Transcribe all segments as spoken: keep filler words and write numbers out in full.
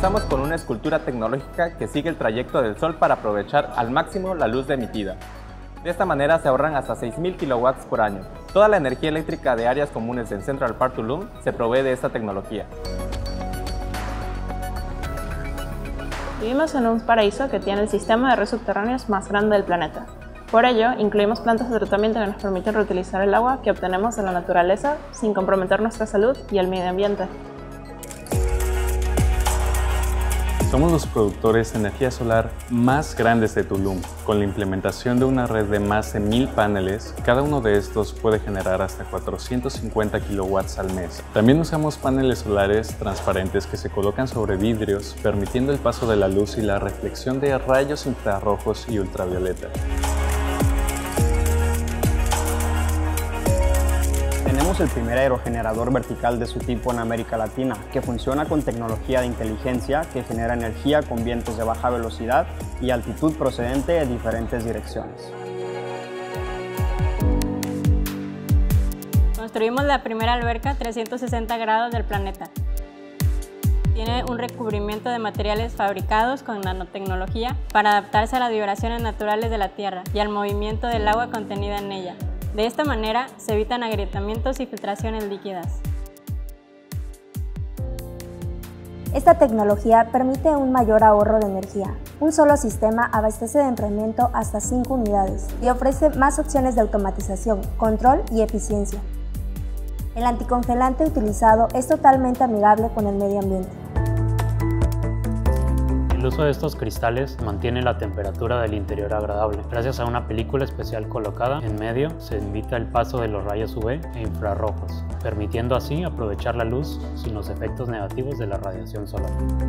Comenzamos con una escultura tecnológica que sigue el trayecto del Sol para aprovechar al máximo la luz emitida. De esta manera se ahorran hasta seis mil kilowatts por año. Toda la energía eléctrica de áreas comunes en Central Park Tulum se provee de esta tecnología. Vivimos en un paraíso que tiene el sistema de ríos subterráneos más grande del planeta. Por ello, incluimos plantas de tratamiento que nos permiten reutilizar el agua que obtenemos de la naturaleza sin comprometer nuestra salud y el medio ambiente. Somos los productores de energía solar más grandes de Tulum. Con la implementación de una red de más de mil paneles, cada uno de estos puede generar hasta cuatrocientos cincuenta kilowatts al mes. También usamos paneles solares transparentes que se colocan sobre vidrios, permitiendo el paso de la luz y la reflexión de rayos infrarrojos y ultravioleta. Tenemos el primer aerogenerador vertical de su tipo en América Latina, que funciona con tecnología de inteligencia que genera energía con vientos de baja velocidad y altitud procedente de diferentes direcciones. Construimos la primera alberca trescientos sesenta grados del planeta. Tiene un recubrimiento de materiales fabricados con nanotecnología para adaptarse a las vibraciones naturales de la Tierra y al movimiento del agua contenida en ella. De esta manera se evitan agrietamientos y filtraciones líquidas. Esta tecnología permite un mayor ahorro de energía. Un solo sistema abastece de enfriamiento hasta cinco unidades y ofrece más opciones de automatización, control y eficiencia. El anticongelante utilizado es totalmente amigable con el medio ambiente. El uso de estos cristales mantiene la temperatura del interior agradable. Gracias a una película especial colocada en medio, se evita el paso de los rayos U V e infrarrojos, permitiendo así aprovechar la luz sin los efectos negativos de la radiación solar.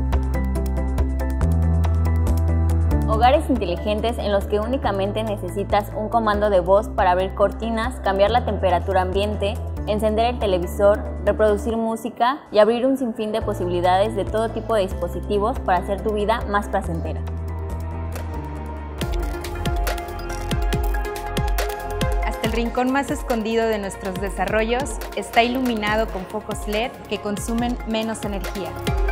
Hogares inteligentes en los que únicamente necesitas un comando de voz para abrir cortinas, cambiar la temperatura ambiente, encender el televisor, reproducir música y abrir un sinfín de posibilidades de todo tipo de dispositivos para hacer tu vida más placentera. Hasta el rincón más escondido de nuestros desarrollos está iluminado con focos L E D que consumen menos energía.